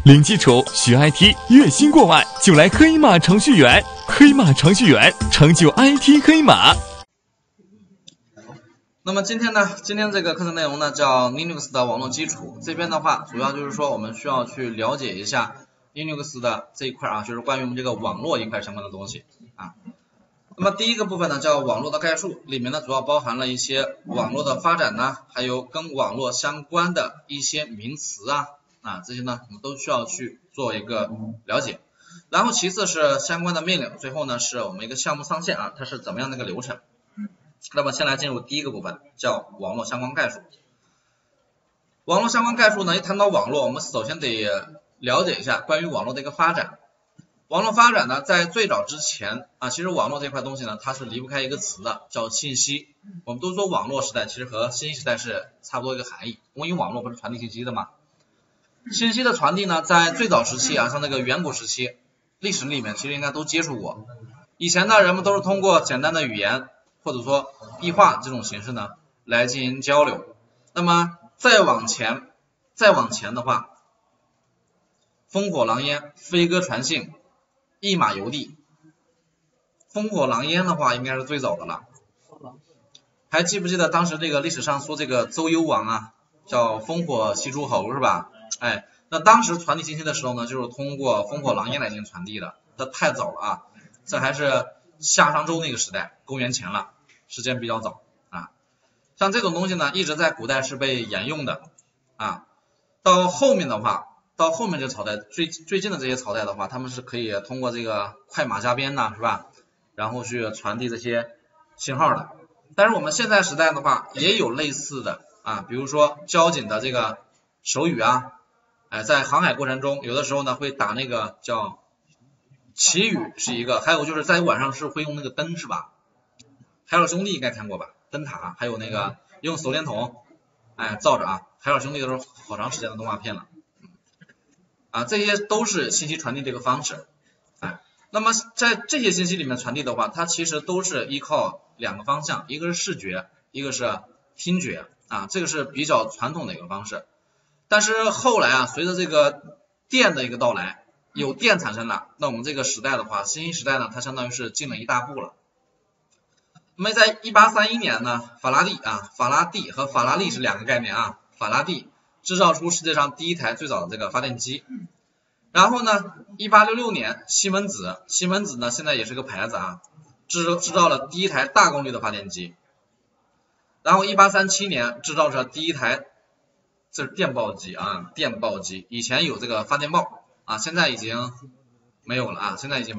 零基础学 IT， 月薪过万就来黑马程序员。黑马程序员，成就 IT 黑马。 那么今天这个课程内容呢叫 Linux 的网络基础。这边的话主要就是说我们需要去了解一下 Linux 的这一块啊，就是关于我们这个网络一块相关的东西啊。那么第一个部分呢叫网络的概述，里面呢主要包含了一些网络的发展呢，还有跟网络相关的一些名词啊，这些呢我们都需要去做一个了解。然后其次是相关的命令，最后呢是我们一个项目上线啊，它是怎么样的一个流程。那么先来进入第一个部分，叫网络相关概述。网络相关概述呢，一谈到网络，我们首先得了解一下关于网络的一个发展。网络发展呢，在最早之前啊，其实网络这块东西呢，它是离不开一个词的，叫信息。我们都说网络时代，其实和信息时代是差不多一个含义。因为网络不是传递信息的嘛，信息的传递呢，在最早时期啊，像那个远古时期，历史里面其实应该都接触过。以前呢，人们都是通过简单的语言或者说壁画这种形式呢来进行交流。那么再往前的话，烽火狼烟，飞鸽传信，一马邮递。烽火狼烟的话应该是最早的了。还记不记得当时这个历史上说这个周幽王啊，叫烽火戏诸侯是吧？哎，那当时传递信息的时候呢，就是通过烽火狼烟来进行传递的。这太早了啊，这还是夏商周那个时代，公元前了，时间比较早啊。像这种东西呢，一直在古代是被沿用的啊。到后面的话，到后面这个朝代，最近的这些朝代的话，他们是可以通过这个快马加鞭呐，是吧？然后去传递这些信号的。但是我们现在时代的话，也有类似的啊，比如说交警的这个手语啊，在航海过程中，有的时候呢会打那个叫旗语是一个，还有就是在晚上是会用那个灯是吧？海尔兄弟应该看过吧？灯塔，还有那个用手电筒照着啊，海尔兄弟都是好长时间的动画片了啊，这些都是信息传递这个方式。那么在这些信息里面传递的话，它其实都是依靠两个方向，一个是视觉，一个是听觉啊，这个是比较传统的一个方式。但是后来啊，随着这个电的一个到来，有电产生了，那我们这个时代的话，信息时代呢，它相当于是进了一大步了。那么在1831年呢，法拉第和法拉利是两个概念啊，法拉第制造出世界上第一台最早的这个发电机。然后呢，1866年西门子呢现在也是个牌子啊，制造了第一台大功率的发电机。然后1837年制造出第一台，这是电报机啊，电报机。以前有这个发电报啊，现在已经没有了啊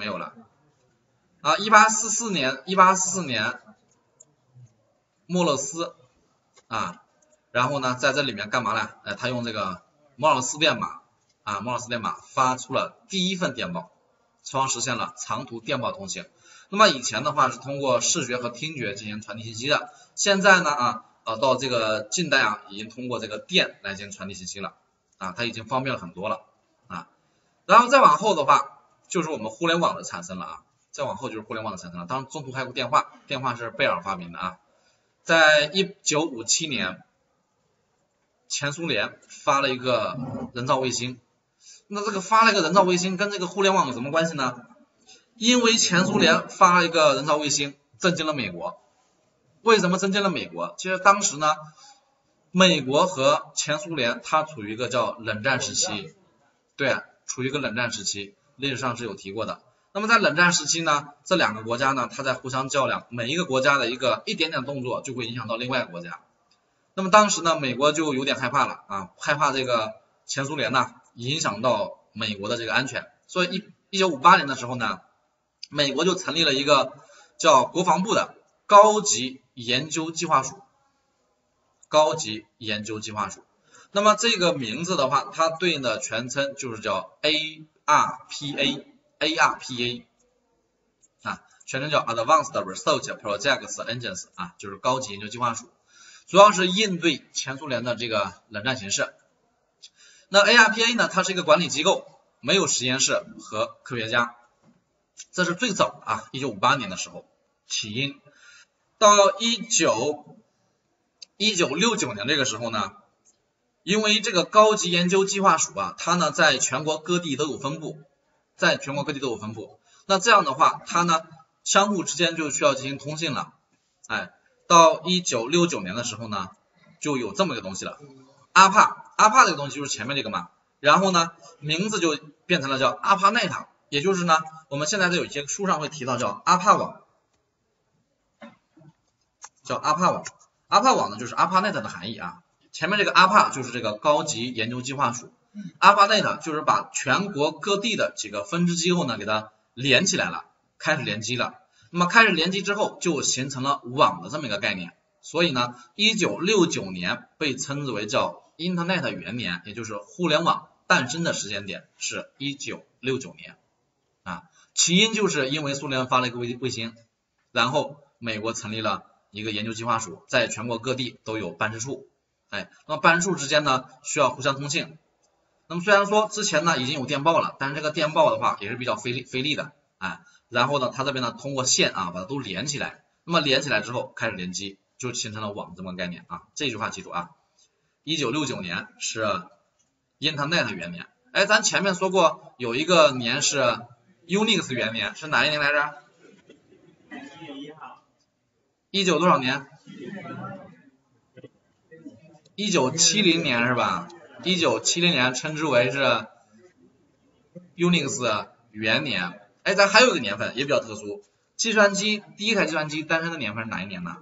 ，1844年莫勒斯啊，然后呢在这里面干嘛呢？他用这个摩尔斯电码发出了第一份电报，从而实现了长途电报通信。那么以前的话是通过视觉和听觉进行传递信息的，现在呢到这个近代啊，已经通过这个电来进行传递信息了啊，它已经方便了很多了啊。然后再往后的话，就是我们互联网的产生了啊，当然中途还有电话是贝尔发明的啊。在1957年，前苏联发了一个人造卫星。那这个发了一个人造卫星跟这个互联网有什么关系呢？因为前苏联发了一个人造卫星，震惊了美国。为什么震惊了美国？其实当时呢，美国和前苏联它处于一个叫冷战时期，对，处于一个冷战时期，历史上是有提过的。那么在冷战时期呢，这两个国家呢，它在互相较量，每一个国家的一点点动作就会影响到另外一个国家。那么当时呢，美国就有点害怕了啊，害怕这个前苏联呢影响到美国的这个安全，所以1958年的时候呢，美国就成立了一个叫国防部的高级研究计划署。那么这个名字的话，它对应的全称就是叫 ARPA 啊，全称叫 Advanced Research Projects Agency 啊，就是高级研究计划署，主要是应对前苏联的这个冷战形势。那 ARPA 呢，它是一个管理机构，没有实验室和科学家，这是最早啊，1958年的时候起因。到1969年这个时候呢， 因为这个高级研究计划署啊，它呢在全国各地都有分布，那这样的话，它呢相互之间就需要进行通信了。到1969年的时候呢，就有这么一个东西了。ARPA 这个东西就是前面这个嘛，然后呢名字就变成了叫 ARPANET， 也就是呢我们现在都有一些书上会提到叫 ARPA 网，叫 ARPA 网。ARPA 网呢就是 ARPANET 的含义啊。前面这个 ARPA 就是这个高级研究计划署， ARPANET 就是把全国各地的几个分支机构呢给它连起来了，开始联机了。那么开始联机之后就形成了网的这么一个概念，所以呢1969年被称之为叫 Internet 元年，也就是互联网诞生的时间点是1969年起因就是因为苏联发了一个卫星，然后美国成立了一个研究计划署，在全国各地都有办事处，那么办事处之间呢需要互相通信。那么虽然说之前呢已经有电报了，但是这个电报的话也是比较费力的然后呢它这边呢通过线把它都连起来，那么连起来之后开始联机，就形成了网这么个概念这句话记住1969年是 Internet 元年。咱前面说过有一个年是 Unix 元年，是哪一年来着？19多少年？1970年是吧？1970年称之为是 Unix 元年。咱还有一个年份也比较特殊，第一台计算机诞生的年份是哪一年呢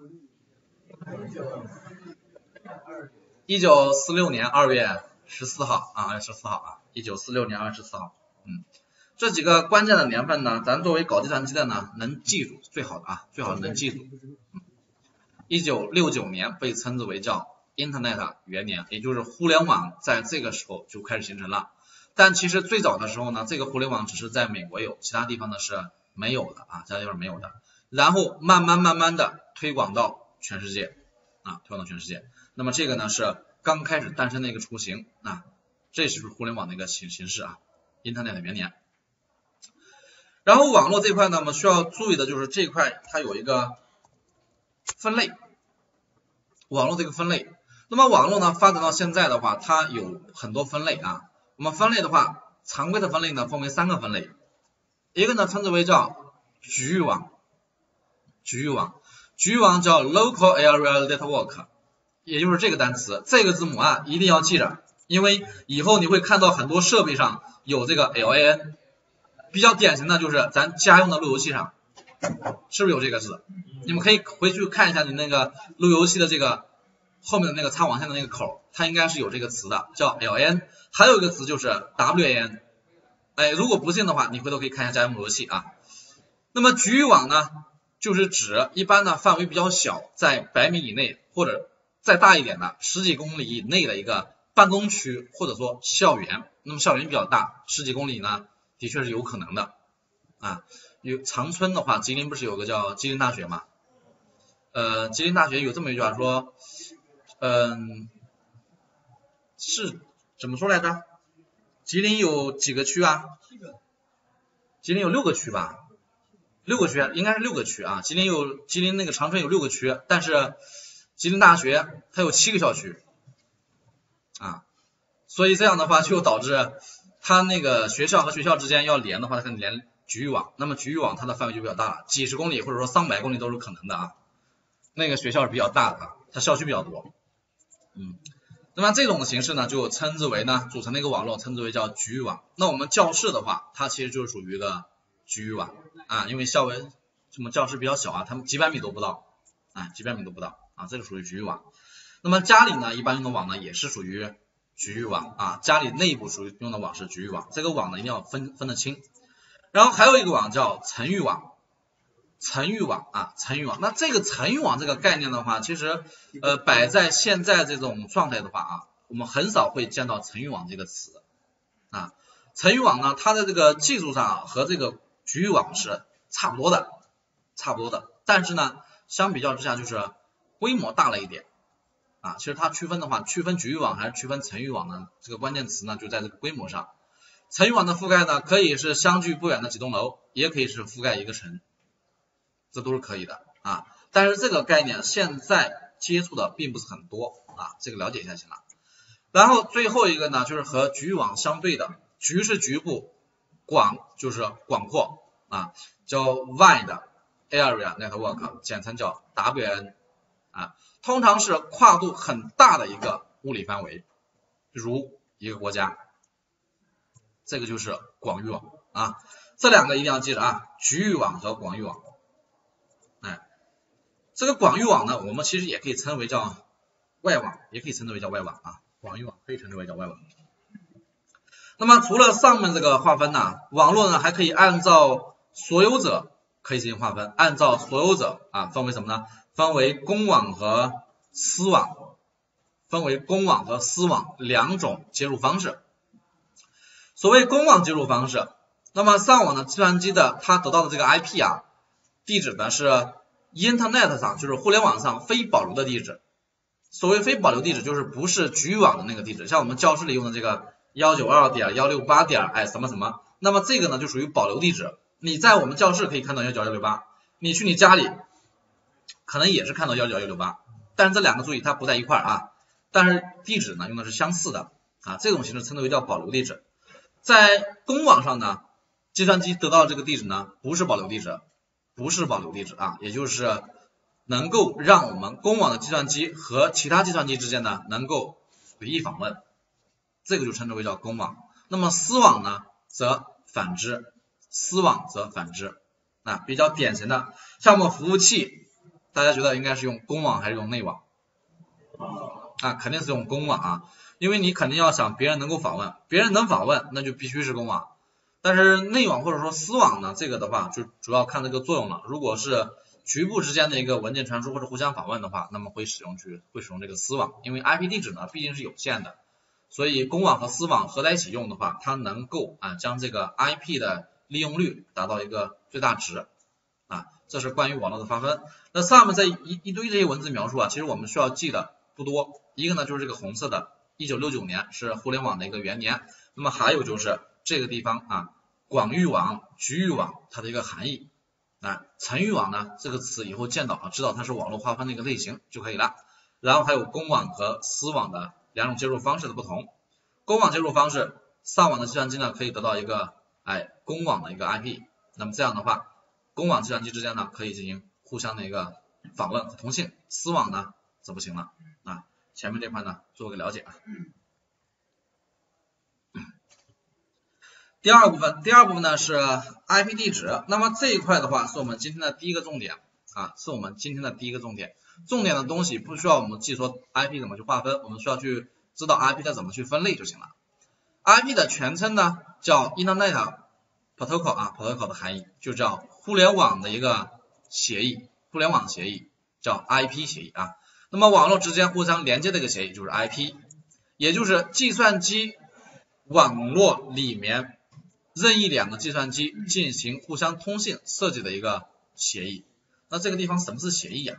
？1946年2月14号，1946年2月14号。这几个关键的年份呢，咱作为搞计算机的呢，能记住最好的最好能记住。1969年被称之为叫 Internet 元年，也就是互联网在这个时候就开始形成了。但其实最早的时候呢，这个互联网只是在美国有，其他地方呢是没有的其他地方没有的。然后慢慢的推广到全世界那么这个呢是刚开始诞生的一个雏形这是互联网的一个形式Internet 元年。然后网络这块呢，我们需要注意的就是这一块它有一个分类，网络这个分类。那么网络呢发展到现在的话，它有很多分类我们分类的话，常规的分类呢分为3个分类，一个呢称之为叫局域网叫 Local Area Network， 也就是这个单词，这个字母一定要记着，因为以后你会看到很多设备上有这个 LAN， 比较典型的就是咱家用的路由器上，是不是有这个字？你们可以回去看一下你那个路由器的这个后面的那个插网线的那个口，它应该是有这个词的，叫 LAN。 还有一个词就是 WAN， 如果不信的话，你回头可以看一下家用路由器那么局域网呢，就是指一般的范围比较小，在100米以内或者再大一点的10几公里以内的一个办公区或者说校园。那么校园比较大，10几公里呢的确是有可能的有长春的话，吉林不是有个叫吉林大学嘛？吉林大学有这么一句话说，是怎么说来着？吉林有几个区吉林有6个区吧？6个区应该是6个区吉林那个长春有6个区，但是吉林大学它有7个校区所以这样的话就导致它那个学校和学校之间要连的话，它可能连局域网，那么局域网它的范围就比较大了，几十公里或者说300公里都是可能的那个学校是比较大的它校区比较多那么这种的形式呢，就称之为呢，组成的一个网络称之为叫局域网。那我们教室的话，它其实就是属于一个局域网因为校园什么教室比较小他们几百米都不到这个属于局域网。那么家里呢，一般用的网呢也是属于局域网家里内部属于用的网是局域网，这个网呢一定要分得清。然后还有一个网叫层域网，那这个层域网这个概念的话，其实摆在现在这种状态的话我们很少会见到层域网这个词层域网呢，它的这个技术上和这个局域网是差不多的，但是呢相比较之下就是规模大了一点其实它区分的话，区分局域网还是区分层域网呢，这个关键词呢就在这个规模上。层域网的覆盖呢，可以是相距不远的几栋楼，也可以是覆盖一个城，这都是可以的但是这个概念现在接触的并不是很多这个了解一下行了。 然后最后一个呢，就是和局域网相对的，局是局部，广就是广阔啊，叫 Wide Area Network， 简称叫 WAN 啊，通常是跨度很大的一个物理范围，如一个国家，这个就是广域网啊。这两个一定要记着啊，局域网和广域网。这个广域网呢，我们其实也可以称为叫外网，也可以称之为叫外网啊。广域网可以称之为叫外网。那么除了上面这个划分呢，网络呢还可以按照所有者可以进行划分，按照所有者啊分为什么呢？分为公网和私网，分为公网和私网两种接入方式。所谓公网接入方式，那么上网的计算机的它得到的这个 IP 啊，地址呢是 Internet 上，就是互联网上非保留的地址。所谓非保留地址，就是不是局域网的那个地址，像我们教室里用的这个 192.168. 什么什么，那么这个呢就属于保留地址。你在我们教室可以看到192.168，你去你家里可能也是看到192.168，但是这两个注意它不在一块啊，但是地址呢用的是相似的啊，这种形式称之为叫保留地址。在公网上呢，计算机得到这个地址呢不是保留地址，不是保留地址啊，也就是能够让我们公网的计算机和其他计算机之间呢能够随意访问，这个就称之为叫公网。那么私网呢则反之，私网则反之啊，比较典型的像我们服务器，大家觉得应该是用公网还是用内网啊？肯定是用公网啊，因为你肯定要想别人能够访问，别人能访问那就必须是公网。但是内网或者说私网呢，这个的话就主要看这个作用了。如果是局部之间的一个文件传输或者互相访问的话，那么会使用这个私网，因为 IP 地址呢毕竟是有限的，所以公网和私网合在一起用的话，它能够将这个 IP 的利用率达到一个最大值啊，这是关于网络的划分。那上面这一堆这些文字描述啊，其实我们需要记的不多，一个呢就是这个红色的1969年是互联网的一个元年，那么还有就是这个地方啊，广域网、局域网它的一个含义啊，层域网呢这个词以后见到知道它是网络划分的一个类型就可以了。然后还有公网和私网的两种接入方式的不同。公网接入方式，上网的计算机呢可以得到一个公网的一个 IP， 那么这样的话，公网计算机之间呢可以进行互相的一个访问和通信，私网呢则不行了啊。前面这块呢做个了解啊。第二部分呢是 IP 地址，那么这一块的话是我们今天的第一个重点啊，是我们今天的第一个重点。重点的东西不需要我们记说 IP 怎么去划分，我们需要去知道 IP 它怎么去分类就行了。IP 的全称呢叫 Internet Protocol 啊 ，Protocol 的含义就叫互联网的一个协议，互联网协议叫 IP 协议啊。那么网络之间互相连接的一个协议就是 IP， 也就是计算机网络里面任意两个计算机进行互相通信设计的一个协议。那这个地方什么是协议啊？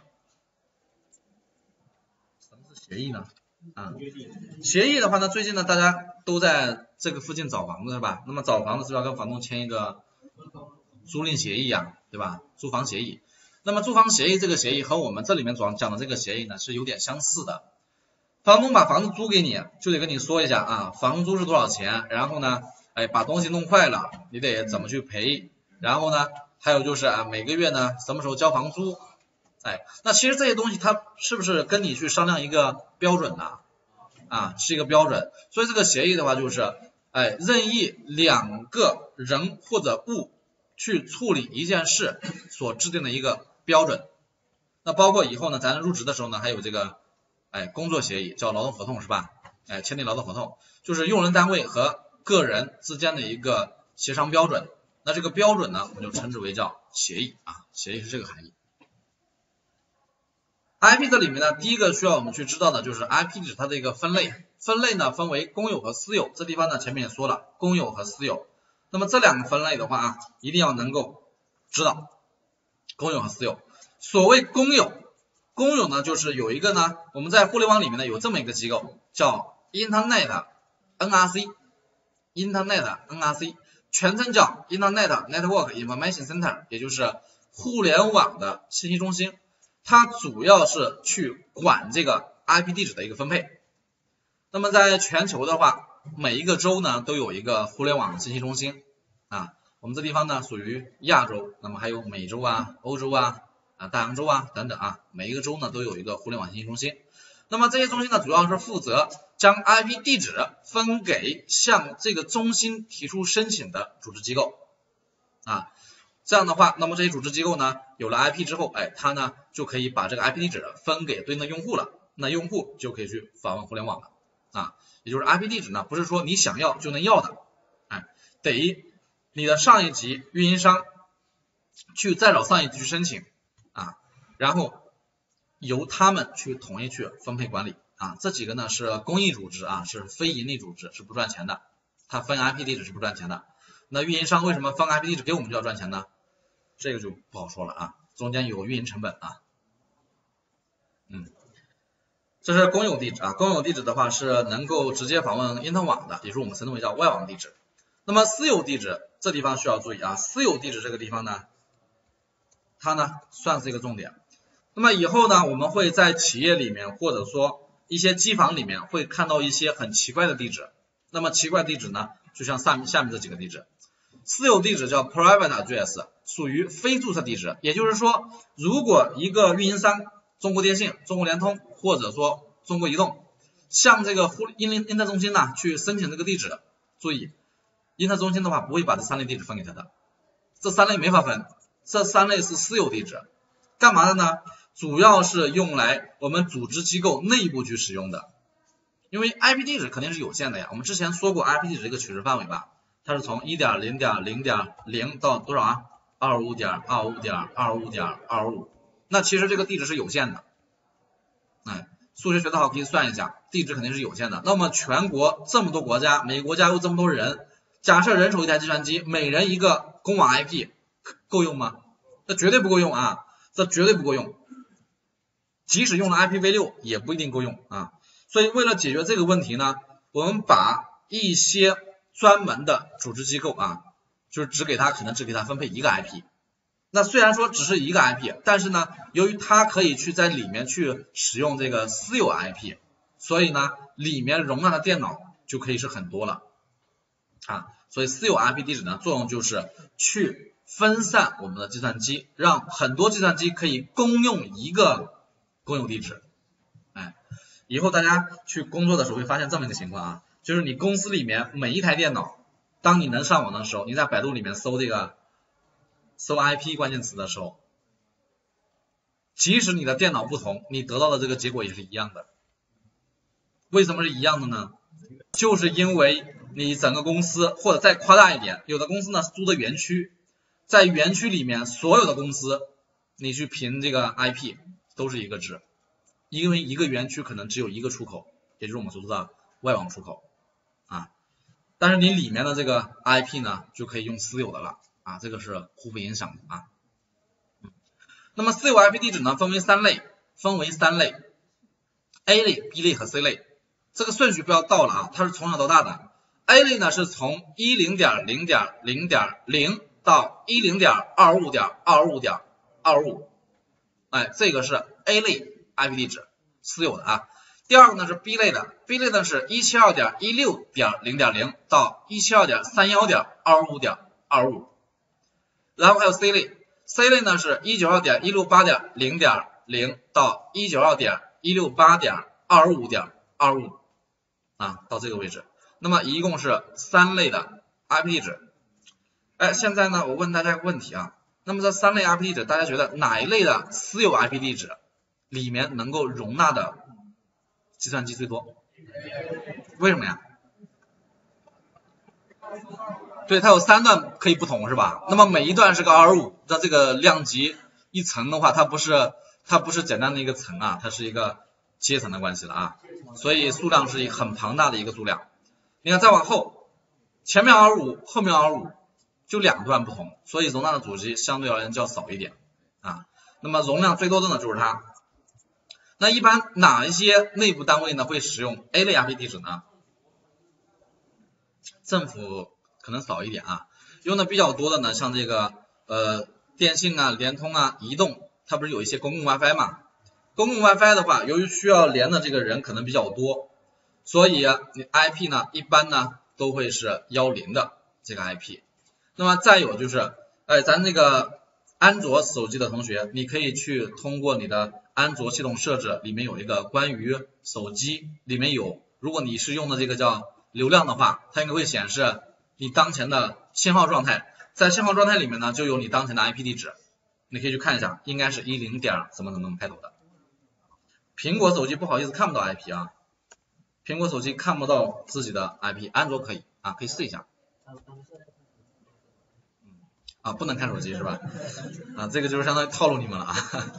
什么是协议呢？协议的话呢，最近呢大家都在这个附近找房子是吧？那么找房子是要跟房东签一个租赁协议啊，对吧？租房协议。那么租房协议这个协议和我们这里面讲的这个协议呢是有点相似的。房东把房子租给你，就得跟你说一下啊，房租是多少钱，然后呢把东西弄坏了你得怎么去赔，然后呢还有就是每个月呢什么时候交房租，那其实这些东西它是不是跟你去商量一个标准呢？是一个标准。所以这个协议的话就是任意两个人或者物去处理一件事所制定的一个标准。那包括以后呢咱入职的时候呢还有这个工作协议叫劳动合同是吧？签订劳动合同就是用人单位和个人之间的一个协商标准。那这个标准呢我们就称之为叫协议啊，协议是这个含义。IP 这里面呢第一个需要我们去知道的就是 IP 地址它的一个分类，分类呢分为公有和私有，这地方呢前面也说了公有和私有。那么这两个分类的话一定要能够知道公有和私有。所谓公有呢就是有一个呢我们在互联网里面呢有这么一个机构叫 Internet NRC， 全称叫 Internet Network Information Center， 也就是互联网的信息中心，它主要是去管这个 IP 地址的一个分配。 那么在全球的话，每一个州呢都有一个互联网信息中心啊。我们这地方呢属于亚洲，那么还有美洲啊、欧洲啊、大洋洲啊等等啊，每一个州呢都有一个互联网信息中心。那么这些中心呢主要是负责将 IP 地址分给向这个中心提出申请的组织机构啊。这样的话，那么这些组织机构呢有了 IP 之后，它呢就可以把这个 IP 地址分给对应的用户了，那用户就可以去访问互联网了啊。也就是 IP 地址呢不是说你想要就能要的，得你的上一级运营商去再找上一级去申请啊，然后由他们去统一去分配管理啊。这几个呢是公益组织啊，是非盈利组织，是不赚钱的，它分 IP 地址是不赚钱的。那运营商为什么分 IP 地址给我们就要赚钱呢？这个就不好说了啊，中间有运营成本啊。这是公有地址啊，公有地址的话是能够直接访问因特网的，也就是我们称之为叫外网地址。那么私有地址这地方需要注意啊，私有地址这个地方呢，它呢算是一个重点。那么以后呢，我们会在企业里面或者说一些机房里面会看到一些很奇怪的地址。那么奇怪地址呢，就像下面这几个地址。私有地址叫 private address， 属于非注册地址，也就是说，如果一个运营商中国电信、中国联通或者说中国移动向这个因特中心呢去申请这个地址，注意，因特中心的话不会把这3类地址分给他的，这3类没法分，这3类是私有地址，干嘛的呢？主要是用来我们组织机构内部去使用的，因为 IP 地址肯定是有限的呀。我们之前说过 IP 地址这个取值范围吧，它是从 1.0.0.0 到多少啊？ 25.25.25.25， 那其实这个地址是有限的。数学学得好可以算一下，地址肯定是有限的。那么全国这么多国家，每个国家有这么多人，假设人手一台计算机，每人一个公网 IP， 够用吗？这绝对不够用啊，这绝对不够用。即使用了 IPv6 也不一定够用啊。所以为了解决这个问题呢，我们把一些专门的组织机构啊，就是可能只给他分配一个 IP。那虽然说只是一个 IP， 但是呢，由于它可以去在里面去使用这个私有 IP， 所以呢，里面容纳的电脑就可以是很多了啊。所以私有 IP 地址呢，作用就是去分散我们的计算机，让很多计算机可以共用一个公有地址。以后大家去工作的时候会发现这么一个情况啊，就是你公司里面每一台电脑，当你能上网的时候，你在百度里面搜IP 关键词的时候，即使你的电脑不同，你得到的这个结果也是一样的。为什么是一样的呢？就是因为你整个公司，或者再夸大一点，有的公司呢租的园区，在园区里面所有的公司，你去评这个 IP 都是一个值，因为一个园区可能只有一个出口，也就是我们所说的外网出口啊。但是你里面的这个 IP 呢，就可以用私有的了啊，这个是互不影响的啊。那么私有 IP 地址呢，分为三类 ，A 类、B 类和 C 类，这个顺序不要倒了啊，它是从小到大的。A 类呢是从 10.0.0.0 到 10.25.25.25， 这个是 A 类 IP 地址，私有的啊。第二个呢是 B 类的 ，B 类呢是 172.16.0.0 到 172.31.25.25， 然后还有 C 类，C 类呢是 192.168.0.0 到 192.168.25.25啊，到这个位置。那么一共是3类的 IP 地址。现在呢我问大家一个问题啊，那么这3类 IP 地址，大家觉得哪一类的私有 IP 地址里面能够容纳的计算机最多？为什么呀？对，它有3段可以不同是吧？那么每一段是个225，那这个量级一层的话，它不是简单的一个层啊，它是一个阶层的关系了啊，所以数量是一个很庞大的一个数量。你看再往后，前面225，后面225，就2段不同，所以容纳的主机相对而言就要少一点啊。那么容量最多的呢就是它。那一般哪一些内部单位呢会使用 A 类 IP 地址呢？政府可能少一点啊，用的比较多的呢，像这个电信啊、联通啊、移动，它不是有一些公共 WiFi 嘛？公共 WiFi 的话，由于需要连的这个人可能比较多， 所以你 IP 呢一般呢都会是10的这个 IP。那么再有就是，咱这个安卓手机的同学，你可以去通过你的安卓系统设置里面有一个关于手机里面有，如果你是用的这个叫流量的话，它应该会显示你当前的信号状态，在信号状态里面呢就有你当前的 IP 地址，你可以去看一下，应该是10点怎么开头的。苹果手机不好意思看不到 IP 啊，苹果手机看不到自己的 IP， 安卓可以啊，可以试一下。不能看手机是吧？这个就是相当于套路你们了啊。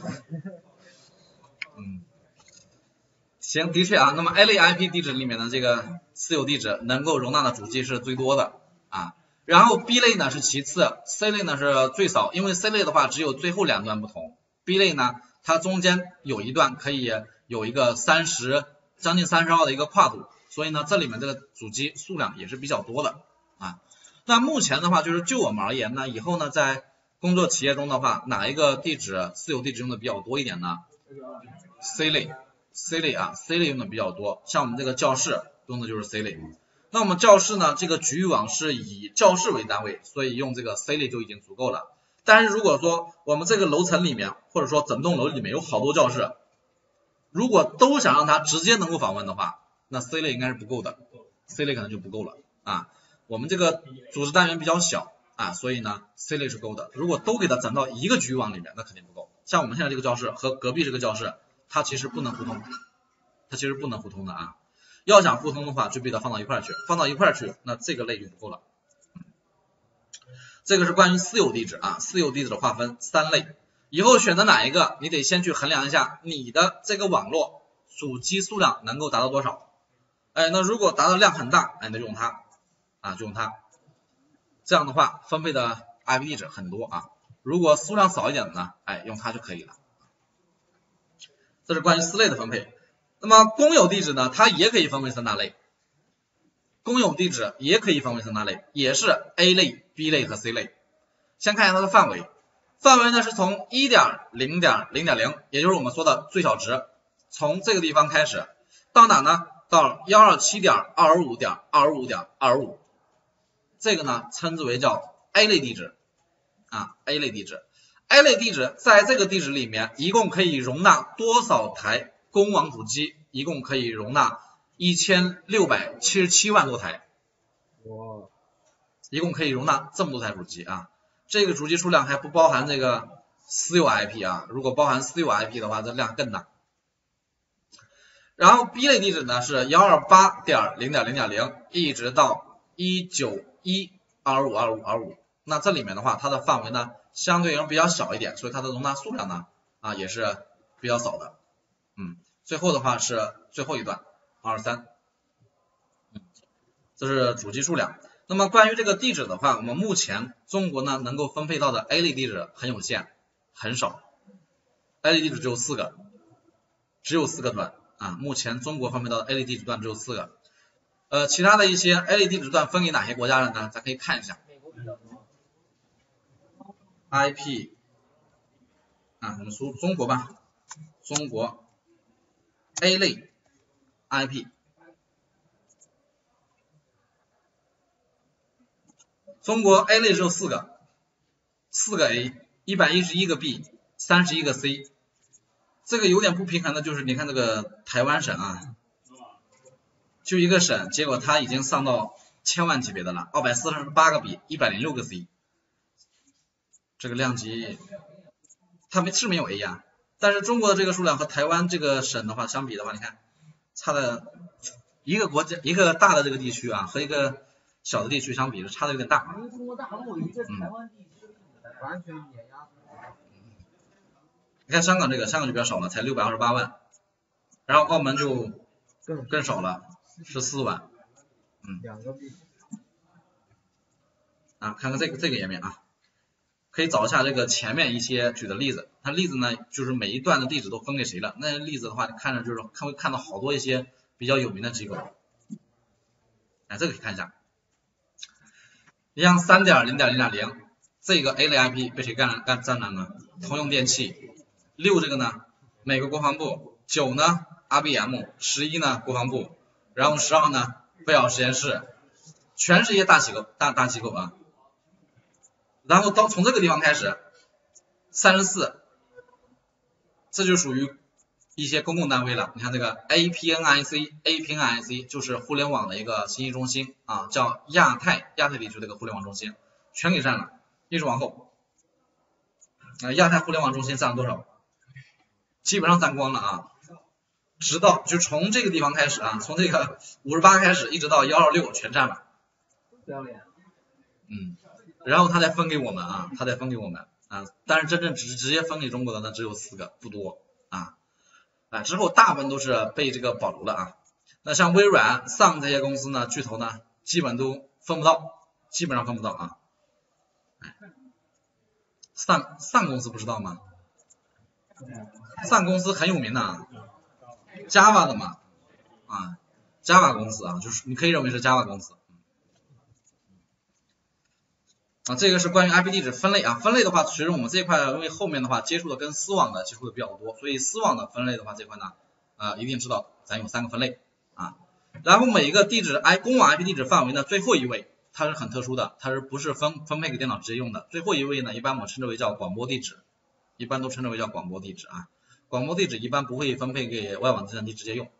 行，的确啊，那么 A 类 IP 地址里面的这个私有地址能够容纳的主机是最多的啊，然后 B 类呢是其次 ，C 类呢是最少，因为 C 类的话只有最后2段不同 ，B 类呢它中间有一段可以有一个将近32的一个跨度，所以呢这里面这个主机数量也是比较多的啊。那目前的话就是就我们而言呢，以后呢在工作企业中的话，哪一个地址私有地址用的比较多一点呢？ C 类啊 ，C 类用的比较多，像我们这个教室用的就是 C 类。那我们教室呢，这个局域网是以教室为单位，所以用这个 C 类就已经足够了。但是如果说我们这个楼层里面，或者说整栋楼里面有好多教室，如果都想让它直接能够访问的话，那 C 类应该是不够的 ，C 类可能就不够了啊。我们这个组织单元比较小啊，所以呢 C 类是够的。如果都给它整到一个局域网里面，那肯定不够。像我们现在这个教室和隔壁这个教室，它其实不能互通，的啊。要想互通的话，就必须得放到一块去，那这个类就不够了。这个是关于私有地址啊，私有地址的划分3类。以后选择哪一个，你得先去衡量一下你的这个网络主机数量能够达到多少。那如果达到量很大，那就用它啊，就用它。这样的话，分配的 IP 地址很多啊。如果数量少一点的呢，用它就可以了。这是关于私类的分配。那么公有地址呢，它也可以分为3大类。公有地址也可以分为3大类，也是 A 类、B 类和 C 类。先看一下它的范围，范围呢是从 1.0.0.0， 也就是我们说的最小值，从这个地方开始到哪呢？到 127.255.255.255， 这个呢称之为叫 A 类地址啊 ，A 类地址。A 类地址在这个地址里面一共可以容纳多少台公网主机？一共可以容纳1677万多台，一共可以容纳这么多台主机啊。这个主机数量还不包含这个私有 IP 啊，如果包含私有 IP 的话，这量更大。然后 B 类地址呢是 128.0.0.0 一直到 191.252525， 那这里面的话，它的范围呢相对而言比较小一点，所以它的容纳数量呢也是比较少的。最后的话是最后一段23，这是主机数量。那么关于这个地址的话，我们目前中国呢能够分配到的 A 类地址很有限，很少。A 类地址只有4个，只有4个段啊。目前中国分配到的 A 类地址段只有4个。其他的一些 A 类地址段分给哪些国家了呢？咱可以看一下。IP 我们输中国吧，中国 A 类 IP， 中国 A 类只有4个，4个 A， 111个 B， 31个 C。 这个有点不平衡的就是你看这个台湾省啊，就一个省，结果它已经上到千万级别的了，248个 B， 106个 C， 这个量级它是没有 A 呀，但是中国的这个数量和台湾这个省的话相比的话，你看差的一个国家一个大的这个地区和一个小的地区相比是差的有点大。中国大陆一个台湾地区完全碾压。你看香港就比较少了，才628万，然后澳门就更少了，14万。看看这个页面可以找一下这个前面一些举的例子，它例子呢就是每一段的地址都分给谁了，那例子的话看着就是会看到好多一些比较有名的机构，这个可以看一下。你像 3.0.0.0 这个 A 类 IP 被谁占了呢？通用电气。6这个呢美国国防部，9呢 IBM， 11呢国防部， 然后10号呢，贝尔实验室，全是一些大机构啊。然后从这个地方开始，34，这就属于一些公共单位了。你看这个 APNIC 就是互联网的一个信息中心啊，叫亚太地区这个互联网中心，全给占了。一直往后，亚太互联网中心占了多少？基本上占光了啊。直到就从这个地方开始啊，从这个58开始，一直到126全占了。然后他再分给我们啊，但是真正直接分给中国的呢只有4个，不多啊。之后大部分都是被这个保留了啊。那像微软、Sun 这些公司呢，巨头呢，基本都分不到，基本上分不到啊。Sun 公司不知道吗？Sun 公司很有名的啊 ，Java 的嘛啊 ，Java 公司啊，就是你可以认为是 Java 公司。这个是关于 IP 地址分类啊，分类的话，其实我们这一块因为后面的话接触的跟丝网的接触的比较多，所以丝网的分类的话，这块呢一定知道咱有3个分类啊。然后每一个地址公网 IP 地址范围呢，最后一位它是很特殊的，它是不是分配给电脑直接用的？最后一位呢，一般我们称之为叫广播地址，一般都称之为叫广播地址啊。广播地址一般不会分配给外网计算机直接用